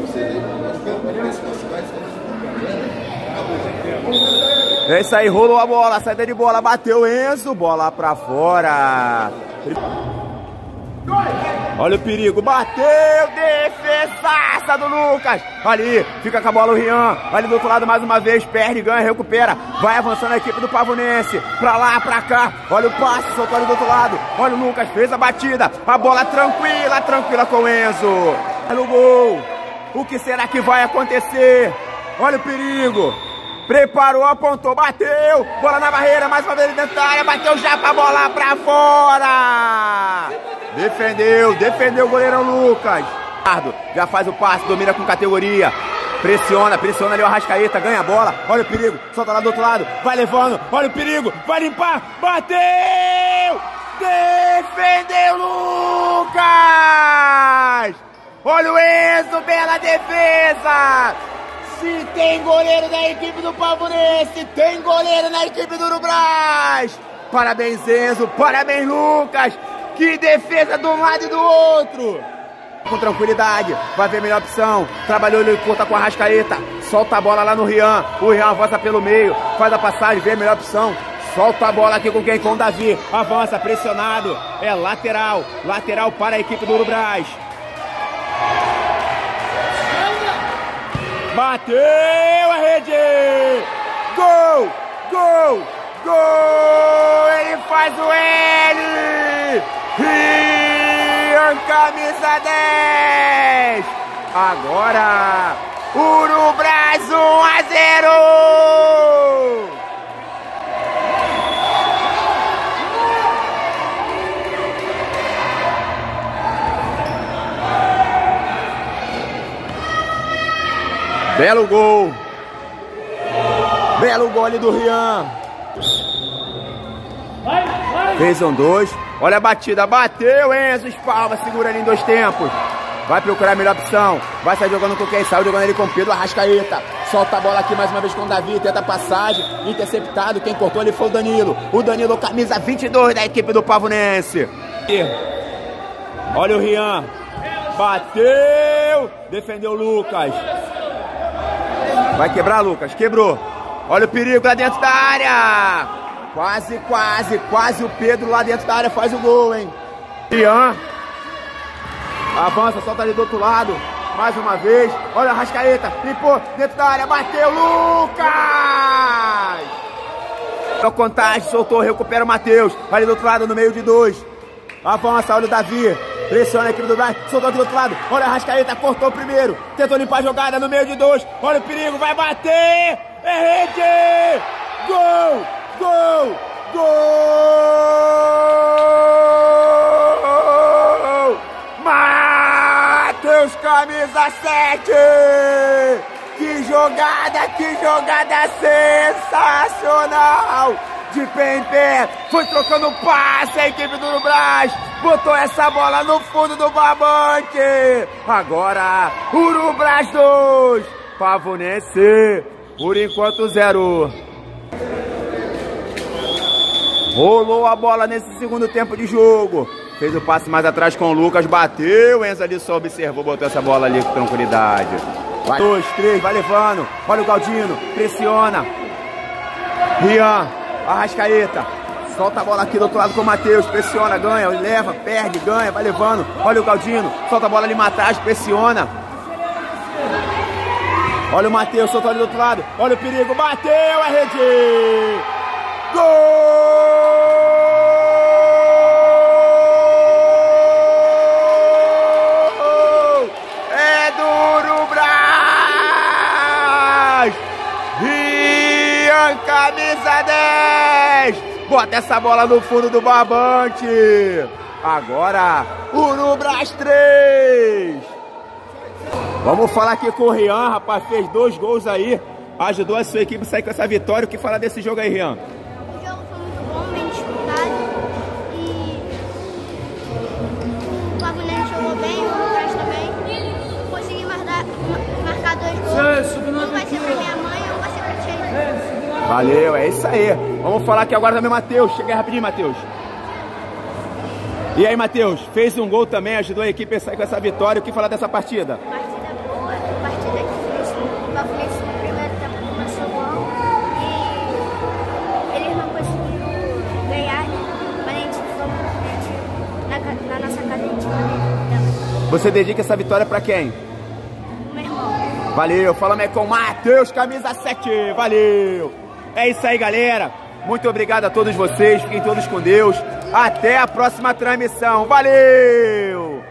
É isso aí, rolou a bola, saída de bola, bateu Enzo, bola pra fora. Olha o perigo, bateu, defesaça do Lucas. Ali, fica com a bola o Rian. Ali do outro lado mais uma vez, perde, ganha, recupera. Vai avançando a equipe do Pavonense. Pra lá, pra cá. Olha o passe, soltou ali do outro lado. Olha o Lucas, fez a batida. A bola tranquila, tranquila com o Enzo. Olha o gol. O que será que vai acontecer? Olha o perigo. Preparou, apontou, bateu. Bola na barreira, mais uma vez dentro da área. Bateu já pra bola pra fora. Defendeu, defendeu o goleirão Lucas. Já faz o passe, domina com categoria. Pressiona, pressiona ali o Arrascaeta, ganha a bola. Olha o perigo, solta lá do outro lado. Vai levando, olha o perigo, vai limpar. Bateu! Defendeu Lucas! Olha o Enzo, bela defesa! Se tem goleiro da equipe do Pavonense, tem goleiro na equipe do Urubras. Parabéns Enzo, parabéns Lucas. Que defesa de um lado e do outro. Com tranquilidade, vai ver a melhor opção. Trabalhou ele curta com a Arrascaeta. Solta a bola lá no Rian. O Rian avança pelo meio, faz a passagem, vê a melhor opção. Solta a bola aqui com quem? Com o Davi. Avança, pressionado. É lateral. Lateral para a equipe do Urubras. Bateu a rede! Gol! Gol! Gol! Ele faz o L! Rian, camisa 10! Agora, Urubras 1-0! Belo gol. Belo gol ali do Rian. Fez um 2. Olha a batida. Bateu, Enzo. Espalma. Segura ali em 2 tempos. Vai procurar a melhor opção. Vai sair jogando com quem? Saiu jogando ele com Pedro Arrascaeta. Solta a bola aqui mais uma vez com o Davi. Tenta a passagem. Interceptado. Quem cortou ali foi o Danilo. O Danilo, camisa 22 da equipe do Pavonense. Olha o Rian. Bateu. Defendeu o Lucas. Vai quebrar, Lucas. Quebrou. Olha o perigo lá dentro da área. Quase, quase, quase o Pedro lá dentro da área faz o gol, hein? Rian. Avança, solta ali do outro lado. Mais uma vez. Olha a Arrascaeta. Limpou dentro da área. Bateu, Lucas! A contagem, soltou, recupera o Matheus. Ali do outro lado, no meio de 2. Avança, olha o Davi. Pressiona a equipe do Braz, soltou aqui do outro lado. Olha a Arrascaeta, cortou o primeiro. Tentou limpar a jogada no meio de 2. Olha o perigo, vai bater. É rede! Gol! Gol! Gol! Matheus, camisa 7! Que jogada sensacional! De pé em pé, foi trocando passe a equipe do Urubras, botou essa bola no fundo do barbante. Agora, Urubras 2, Pavonense, por enquanto 0. Rolou a bola nesse segundo tempo de jogo. Fez o passe mais atrás com o Lucas, bateu, Enzo ali só observou, botou essa bola ali com tranquilidade. Vai, 2, 3, vai levando, olha o Galdino, pressiona. Rian. Arrascaeta, solta a bola aqui do outro lado com o Matheus, pressiona, ganha, leva, perde, ganha, vai levando. Olha o Galdino, solta a bola ali atrás, pressiona. Olha o Matheus, solta ali do outro lado, olha o perigo, bateu a rede! Gol! É do Urubras! Rian, camisa 10! Bota essa bola no fundo do barbante! Agora, Urubras 3! Vamos falar aqui com o Rian, rapaz, fez 2 gols aí, ajudou a sua equipe a sair com essa vitória. O que fala desse jogo aí, Rian? O jogo foi muito bom, bem disputado, e o Pavonense jogou bem, o Urubras também. Consegui marcar 2 gols. Um vai ser pra minha mãe e um vai ser pra tia. Valeu, é isso aí. Vamos falar aqui agora também, Matheus. Chega aí rapidinho, Matheus. E aí, Matheus, fez um gol também, ajudou a equipe a sair com essa vitória. O que falar dessa partida? Partida boa, Você dedica essa vitória pra quem? Meu irmão. Valeu, falamos aí com o Matheus, camisa 7, valeu. É isso aí, galera. Muito obrigado a todos vocês, fiquem todos com Deus. Até a próxima transmissão, valeu!